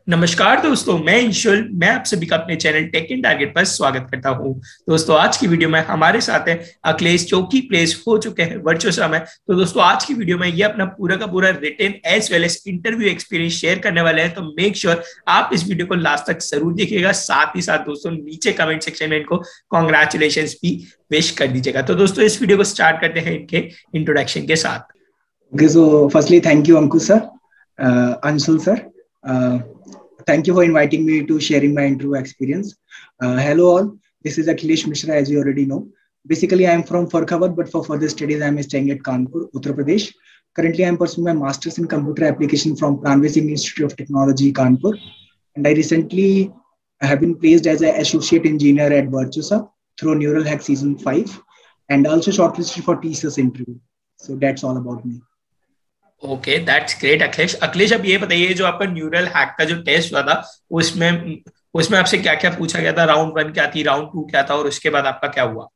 नमस्कार दोस्तों, मैं इंशुल। मैं आप सभी का अपने चैनल टेक इन टारगेट पर स्वागत करता हूं। दोस्तों, आज की वीडियो में हमारे साथ है अखिलेश, जो कि प्लेस हो चुके हैं वर्चुअल में। तो दोस्तों, आज की वीडियो में ये अपना पूरा का पूरा written as well as interview experience share करने वाले हैं। तो मेक श्योर आप इस वीडियो को लास्ट तक जरूर देखिएगा। साथ ही साथ दोस्तों, नीचे कमेंट सेक्शन में इनको कॉन्ग्रेचुलेशन भी विश कर दीजिएगा। तो दोस्तों, इस वीडियो को स्टार्ट करते हैं इनके इंट्रोडक्शन के साथ। Okay, so firstly, thank you, Ankush sir, Anshul sir. Uh, Thank you for inviting me to sharing my interview experience. Hello all, this is Akhilesh Mishra, as you already know. Basically, I am from Farkhabad, but for further studies, I am staying at Kanpur, Uttar Pradesh. Currently, I am pursuing my master's in computer application from Pranveer Singh Institute of Technology, Kanpur. And I recently have been placed as an associate engineer at Virtusa through Neural Hack Season 5 and also shortlisted for TCS interview. So that's all about me. Okay, that's great Akhilesh. Akhilesh, अब ये बताइए, जो आपका neural hack का जो test हुआ था, उसमें उसमें आपसे क्या क्या पूछा गया था? राउंड 1 क्या थी, राउंड 2 क्या था, और उसके बाद आपका क्या हुआ?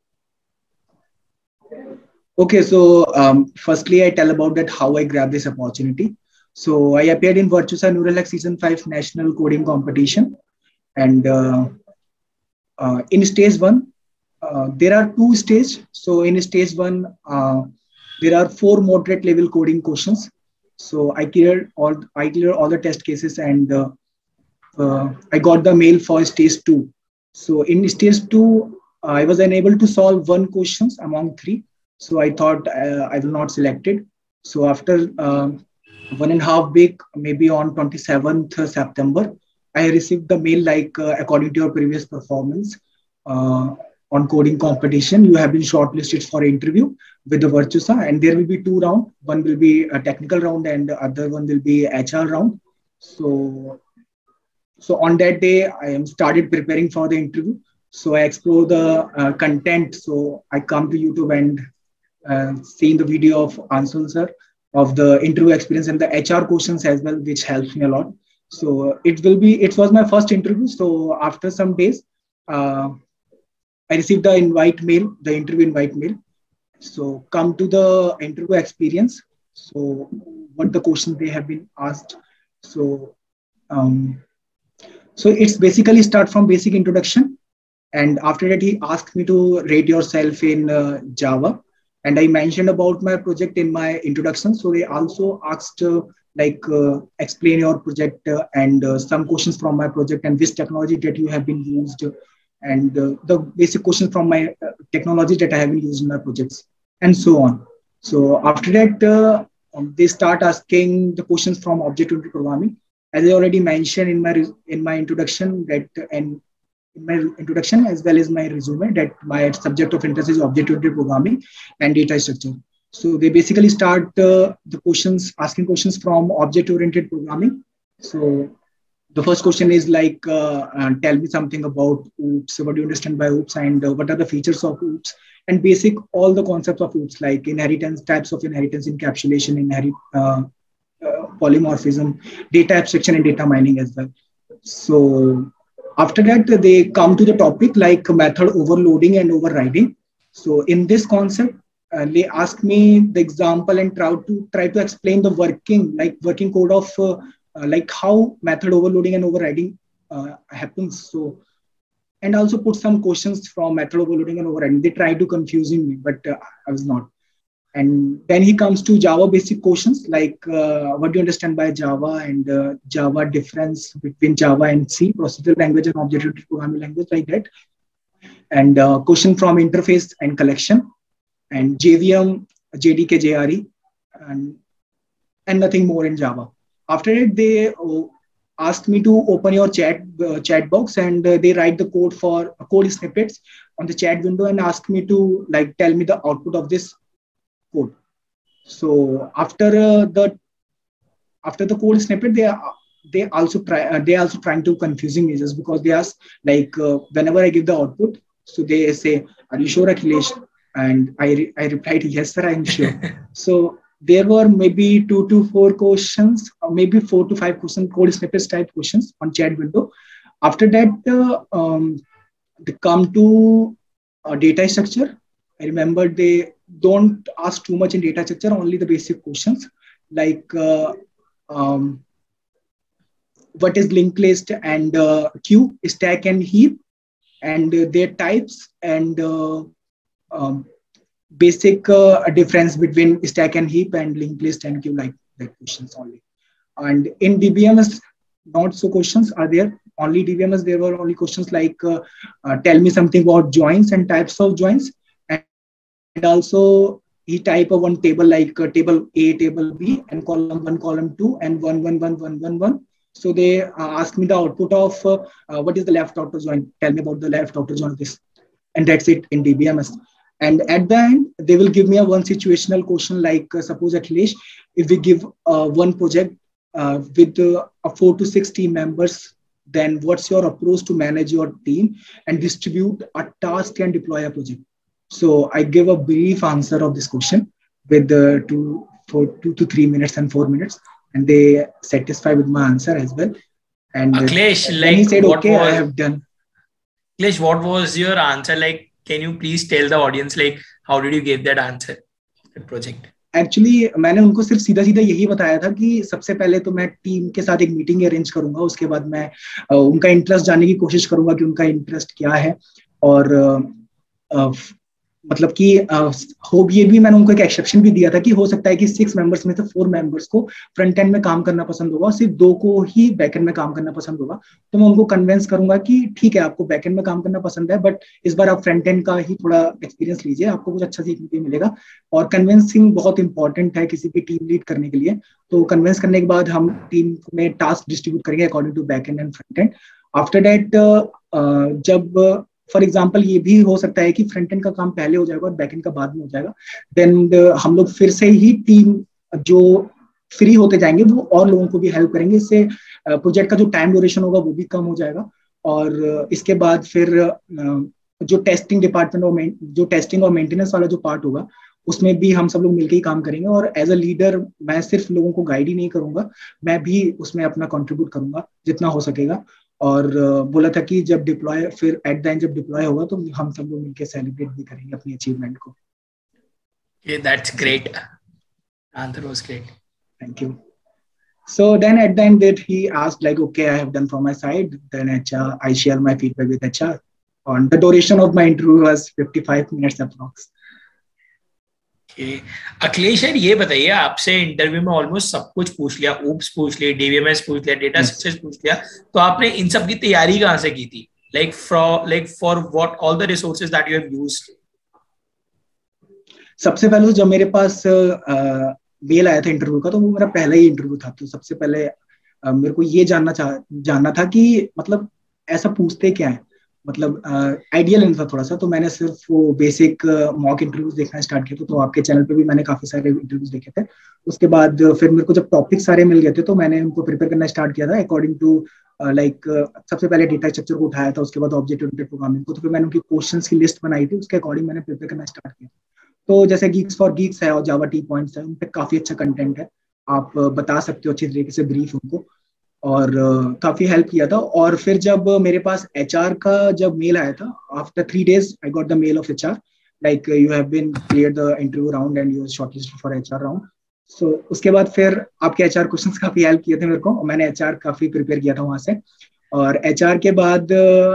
Okay, so firstly, I tell about that how I grabbed this opportunity. So I appeared in Virtusa Neural Hack Season 5 National Coding Competition. And in stage 1, there are two stages. So in stage 1, there are 4 moderate level coding questions. So I cleared all the test cases, and I got the mail for stage 2. So in stage 2, I was unable to solve one questions among 3. So I thought I will not select it. So after 1.5 week, maybe on 27th September, I received the mail like, according to your previous performance on coding competition, you have been shortlisted for interview with the Virtusa, and there will be 2 rounds. One will be a technical round and the other one will be HR round. So on that day, I am started preparing for the interview. So I explore the content. So I come to YouTube and seen the video of Anshul sir of the interview experience and the HR questions as well, which helps me a lot. So it was my first interview. So after some days, I received the interview invite mail. So come to the interview experience. So what the questions they have been asked. So it's basically start from basic introduction. And after that, he asked me to rate yourself in Java. And I mentioned about my project in my introduction. So they also asked explain your project and some questions from my project and which technology that you have been used, and the basic questions from my technology that I have been used in my projects, and so on. So after that, they start asking the questions from object-oriented programming. As I already mentioned in my introduction that and in my introduction as well as my resume, that my subject of interest is object-oriented programming and data structure. So they basically start asking questions from object-oriented programming. So the first question is like, tell me something about OOPS. What do you understand by OOPS, and what are the features of OOPS, and basic all the concepts of OOPS, like inheritance, types of inheritance, encapsulation, polymorphism, data abstraction, and data mining as well. So after that, they come to the topic like method overloading and overriding. So in this concept, they ask me the example and try to explain the working code of like how method overloading and overriding happens. So, and also put some questions from method overloading and overriding. They try to confusing me, but I was not. And then he comes to Java basic questions like what do you understand by Java, and Java difference between Java and C, procedural language and object-oriented programming language, like that. And question from interface and collection, and JVM, JDK, JRE, and nothing more in Java. After that, they asked me to open your chat box, and they write the code snippets on the chat window and ask me to like tell me the output of this code. So after the code snippet, they also trying to confusing me, just because they ask like whenever I give the output, so they say, "Are you sure, Akhilesh?" And I replied, "Yes, sir, I'm sure." So there were maybe 2 to 4 questions, or maybe 4 to 5 questions, code snippets type questions on chat window. After that, they come to data structure. I remember they don't ask too much in data structure, only the basic questions like what is linked list and queue, stack and heap, and their types, and um, basic difference between stack and heap and linked list and queue, like that questions only. And in DBMS, not so questions are there. Only DBMS, there were only questions like tell me something about joins and types of joins, and also he type of one table like table A, table B, and column 1, column 2, and 1, 1, 1, 1, 1, 1. So they ask me the output of what is the left outer join. Tell me about the left outer join of this, and that's it in DBMS. And at the end, they will give me a one situational question like suppose at least if we give one project with 4 to 6 team members, then what's your approach to manage your team and distribute a task and deploy a project? So I give a brief answer of this question with 2 to 3 minutes and 4 minutes, and they satisfy with my answer as well. And Akhilesh, then he said, okay, I have done. Akhilesh, what was your answer? Like, can you please tell the audience, like, how did you give that answer, that project? Actually मैंने उनको सिर्फ सीधा सीधा यही बताया था कि सबसे पहले तो मैं टीम के साथ एक मीटिंग अरेंज करूंगा, उसके बाद मैं उनका इंटरेस्ट जानने की कोशिश करूंगा कि उनका इंटरेस्ट क्या है, और मतलब कि हो ये भी मैंने उनको एक एक्सेप्शन भी दिया था कि हो सकता है कि 6 मेंबर्स में से 4 मेंबर्स को फ्रंट एंड में काम करना पसंद होगा और सिर्फ 2 को ही बैक एंड में काम करना पसंद होगा। तो मैं उनको कन्विंस करूंगा कि ठीक है, आपको बैक एंड में काम करना पसंद है, बट इस बार आप फ्रंट एंड का ही थोड़ा एक्सपीरियंस लीजिए, आपको कुछ अच्छा सीखने को मिलेगा। और कन्विंसिंग बहुत इंपॉर्टेंट है किसी भी टीम लीड करने के लिए। तो कन्विंस करने के बाद हम टीम में टास्क डिस्ट्रीब्यूट करेंगे according to back end front end. After that जब फॉर एग्जाम्पल ये भी हो सकता है कि फ्रंट एंड का काम पहले हो जाएगा और बैक एंड का बाद में हो जाएगा, देन हम लोग फिर से ही टीम जो फ्री होते जाएंगे वो और लोगों को भी हेल्प करेंगे। इससे प्रोजेक्ट का जो टाइम ड्यूरेशन होगा वो भी कम हो जाएगा। और इसके बाद फिर जो टेस्टिंग डिपार्टमेंट और जो टेस्टिंग और मेंटेनेंस वाला जो पार्ट होगा उसमें भी हम सब लोग मिलकर ही काम करेंगे। और एज अ लीडर मैं सिर्फ लोगों को गाइड ही नहीं करूंगा, मैं भी उसमें अपना कंट्रीब्यूट करूंगा जितना हो सकेगा। और बोला था कि जब डिप्लॉय फिर एट द एंड जब डिप्लॉय होगा तो हम सब लोग मिलकर सेलिब्रेट भी करेंगे अपनी अचीवमेंट को। That's great. Answer was great. Thank you. So then at the end that he asked like, okay, I have done from my side. Then HR, I share my feedback with HR. And the duration of my interview was 55 minutes approx. Akhilesh यार ये बताइए, आपसे interview में almost सब कुछ पूछ लिया, oops पूछ लिया, डीबीएमएस पूछ लिया, डेटा स्ट्रक्चर्स पूछ लिया, तो आपने इन सब की तैयारी कहाँ से की थी? Like for what all the resources that you have used? सबसे पहले तो जब मेरे पास मेल आया था इंटरव्यू का, तो वो मेरा पहला ही इंटरव्यू था। तो सबसे पहले मेरे को ये जानना था कि मतलब ऐसा पूछते क्या है, मतलब आइडिया लेना था थोड़ा सा। तो मैंने सिर्फ वो बेसिक मॉक इंटरव्यूज देखना स्टार्ट किया था। तो आपके चैनल पे भी मैंने काफी सारे इंटरव्यूज देखे थे। उसके बाद फिर मेरे को जब टॉपिक सारे मिल गए थे तो मैंने उनको प्रिपेयर करना स्टार्ट किया था अकॉर्डिंग टू लाइक सबसे पहले डेटा स्ट्रक्चर को उठाया था, उसके बाद ऑब्जेक्ट ओरिएंटेड प्रोग्रामिंग को। तो फिर मैंने उनकी क्वेश्चंस की लिस्ट बनाई थी, उसके अकॉर्डिंग मैंने प्रिपेयर करना स्टार्ट किया। तो जैसे गीक्स फॉर गीक्स है और जावा टी पॉइंट्स है, उन पर काफी अच्छा कंटेंट है, आप बता सकते हो अच्छी तरीके से ब्रीफ उनको, और काफी हेल्प किया था। और फिर जब मेरे पास एचआर का जब मेल आया था, after 3 days I got the mail of HR like you have been cleared the interview round and you are shortlisted for HR round. So उसके बाद फिर आपके एचआर क्वेश्चंस काफी हेल्प किए थे मेरे को, मैंने एचआर काफी प्रिपेयर किया था वहां से। और एचआर के बाद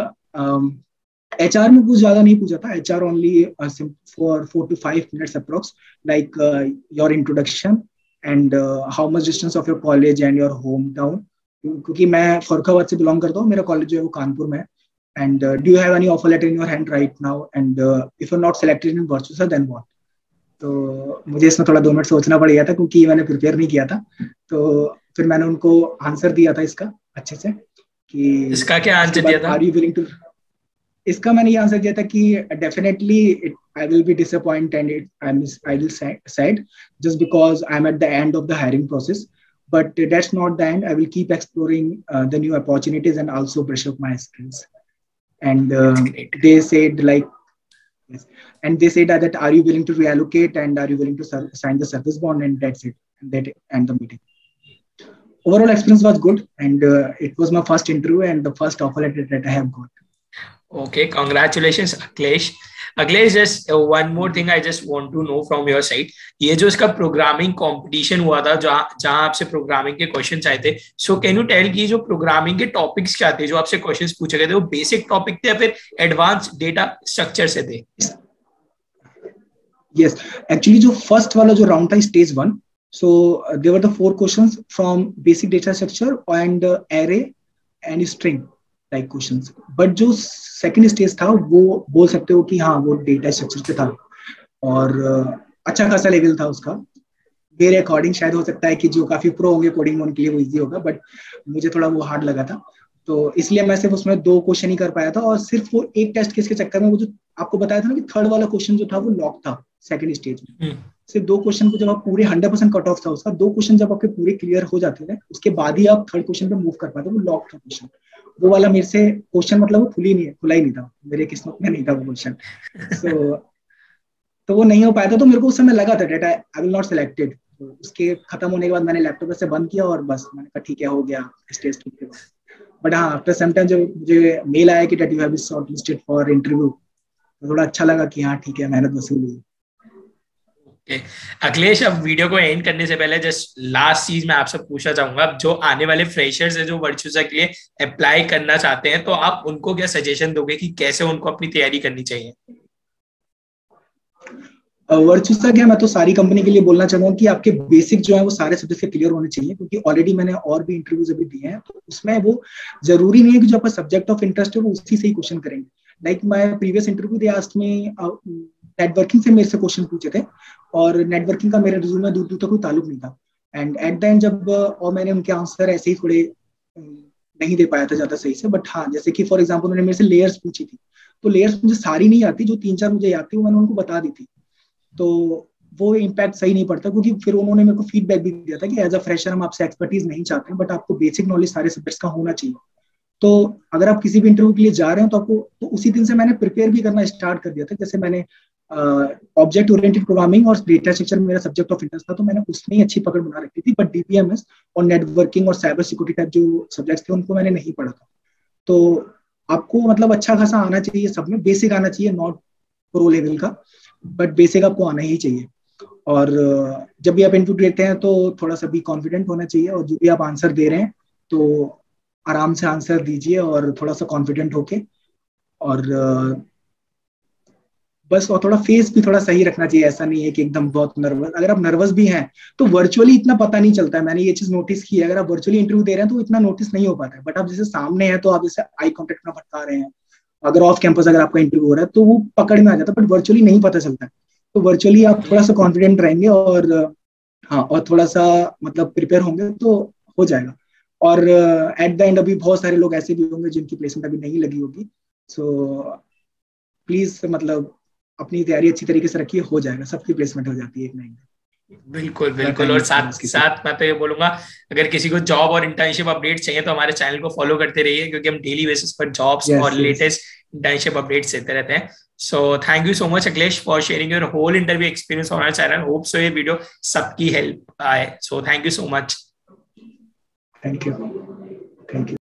एचआर में कुछ ज्यादा नहीं पूछा था, HR only for 4 to 5 minutes approx, like your introduction and how much distance of your college and your home town, क्योंकि मैं फरुखाबाद से बिलोंग करता हूँ, मेरा कॉलेज जो है वो कानपुर में है। And do you have any offer letter in your hand right now, and if you are not selected in virtual then what. तो मुझे इसमें थोड़ा 2 मिनट सोचना पड़ गया था क्योंकि मैंने प्रिपेयर नहीं किया था। तो फिर मैंने उनको आंसर दिया था इसका अच्छे से कि इसका क्या आंसर दिया था? आर यू विलिंग टू, इसका मैंने ये आंसर दिया था कि definitely I will be disappointed and I will sad just because I'm at the end of the hiring process. But that's not the end. I will keep exploring the new opportunities and also brush up my skills. And they said like, yes. And they said that are you willing to reallocate and are you willing to sign the service bond, and that's it. And that end the meeting. Overall experience was good, and it was my first interview and the first offer letter that I have got. Okay, congratulations, Akhilesh. Akhilesh, just one more thing I just want to know from your side, ये जो इसका programming competition हुआ था जहां आपसे programming के questions आए थे, सो कैन यू टेल कि जो प्रोग्रामिंग के टॉपिक्स क्या थे जो आपसे क्वेश्चंस पूछे गए थे, वो बेसिक टॉपिक थे या फिर एडवांस डेटा स्ट्रक्चर से थे? Yes, actually जो फर्स्ट वाला जो राउंड था stage 1, so there were the 4 questions from basic data structure and array and string like questions, but जो सेकंड स्टेज था वो बोल सकते हो कि हाँ वो डेटा स्ट्रक्चर पे था और अच्छा खासा लेवल था उसका। मेरे अकॉर्डिंग शायद हो सकता है कि जो काफी प्रो होंगे कोडिंग में उनके लिए वो इजी होगा, बट मुझे थोड़ा वो हार्ड लगा था, तो इसलिए मैं सिर्फ उसमें 2 क्वेश्चन ही कर पाया था। और सिर्फ वो एक टेस्ट केस के चक्कर में वो जो आपको बताया था ना कि थर्ड वाला क्वेश्चन जो था वो लॉक था सेकंड स्टेज में। सिर्फ 2 क्वेश्चन को जब आप पूरे 100% कट ऑफ था उसका, 2 क्वेश्चन जब आपके पूरे क्लियर हो जाते थे उसके बाद ही आप थर्ड क्वेश्चन पे मूव कर पाते, वो लॉक था क्वेश्चन। वो वाला मेरे से क्वेश्चन मतलब वो खुला ही नहीं था, मेरे किस्मत में नहीं था वो क्वेश्चन। सो तो वो नहीं हो पाया था, तो मेरे को उस समय लगा था that I will not selected. तो उसके खत्म होने के बाद मैंने लैपटॉप से बंद किया और बस मैंने कहा ठीक है हो गया स्टेज 2 के बाद। बट हाँ आफ्टर सम टाइम जब मुझे मेल आया कि that you have been shortlisted for interview, तो थोड़ा अच्छा लगा कि हाँ ठीक है मेहनत वसूल हुई। अखिलेश, अब वीडियो को एंड करने से पहले जस्ट लास्ट चीज मैं आपसे पूछना चाहूंगा, जो आने वाले फ्रेशर्स है जो वर्चुसा के लिए अप्लाई करना चाहते हैं, तो आप उनको क्या सजेशन दोगे कि कैसे उनको अपनी तैयारी करनी चाहिए? वर्चुसा क्या, मैं तो सारी कंपनी के लिए बोलना चाहूंगा कि आपके बेसिक जो है वो सारे सब्जेक्ट के क्लियर होने चाहिए, क्योंकि ऑलरेडी मैंने और भी इंटरव्यूज अभी दिए हैं, तो उसमें वो जरूरी नहीं है कि जो आपका सब्जेक्ट ऑफ इंटरेस्ट है वो उसी से ही क्वेश्चन करेंगे। Like my previous interview they asked me networking से मेरे से क्वेश्चन पूछे थे, और नेटवर्किंग का मेरे रिज्यूमे में दूर दूर तक कोई ताल्लुक नहीं था। एंड एट द एंड जब और मैंने उनके आंसर ऐसे ही थोड़े नहीं दे पाया था ज्यादा सही से, बट हाँ जैसे कि फॉर एग्जाम्पल उन्होंने मेरे से लेयर्स पूछी थी, तो लेयर्स मुझे सारी नहीं आती, जो 3-4 मुझे आती वो मैंने उनको बता दी थी, तो वो इम्पैक्ट सही नहीं पड़ता, क्योंकि फिर उन्होंने मेरे को फीडबैक भी दिया था कि एज अ फ्रेशर हम आपसे एक्सपर्टीज नहीं चाहते हैं, बट आपको बेसिक नॉलेज सारे सब्जेक्ट्स का होना चाहिए। तो अगर आप किसी भी इंटरव्यू के लिए जा रहे हैं तो आपको तो उसी दिन से मैंने प्रिपेयर भी करना स्टार्ट कर दिया था। जैसे मैंने ऑब्जेक्ट ओरिएंटेड प्रोग्रामिंग और डेटा स्ट्रक्चर मेरा सब्जेक्ट ऑफ इंटरेस्ट था, तो मैंने उसमें ही अच्छी पकड़ बना रखी थी, बट डीबीएमएस और नेटवर्किंग और साइबर सिक्योरिटी टाइप जो सब्जेक्ट्स थे उनको मैंने नहीं पढ़ा था। तो आपको मतलब अच्छा खासा आना चाहिए, सब में बेसिक आना चाहिए, नॉट प्रो लेवल का, बट बेसिक आपको आना ही चाहिए। और जब भी आप इंटरव्यू देते हैं तो थोड़ा सा भी कॉन्फिडेंट होना चाहिए, और जो भी आप आंसर दे रहे हैं तो आराम से आंसर दीजिए और थोड़ा सा कॉन्फिडेंट होके, और बस और थोड़ा फेस भी थोड़ा सही रखना चाहिए। ऐसा नहीं है कि एकदम बहुत नर्वस, अगर आप नर्वस भी हैं तो वर्चुअली इतना पता नहीं चलता है, मैंने ये चीज नोटिस की है। अगर आप वर्चुअली इंटरव्यू दे रहे हैं तो इतना नोटिस नहीं हो पाता है, बट आप जैसे सामने हैं तो आप जैसे आई कॉन्टेक्ट में भटका रहे हैं, अगर ऑफ कैंपस अगर आपका इंटरव्यू हो रहा है तो वो पकड़ में आ जाता है, बट वर्चुअली नहीं पता चलता है। तो वर्चुअली आप थोड़ा सा कॉन्फिडेंट रहेंगे और हाँ और थोड़ा सा मतलब प्रिपेयर होंगे तो हो जाएगा। और एट द एंड अभी बहुत सारे लोग ऐसे भी होंगे जिनकी प्लेसमेंट अभी नहीं लगी होगी, सो प्लीज मतलब अपनी तैयारी अच्छी तरीके से रखिए, हो जाएगा, सबकी प्लेसमेंट हो जाती है एक ना एक दिन। बिल्कुल बिल्कुल। और साथ मैं तो ये बोलूंगा, अगर किसी को जॉब और इंटर्नशिप अपडेट चाहिए तो हमारे चैनल को फॉलो करते रहिए, क्योंकि हम डेली बेसिस पर जॉब्स और लेटेस्ट इंटर्नशिप अपडेट्स देते रहते हैं। So thank you so much Akhilesh for sharing your whole interview experience on our channel. Hope so ये वीडियो सबकी हेल्प आए। So thank you so much. Thank you.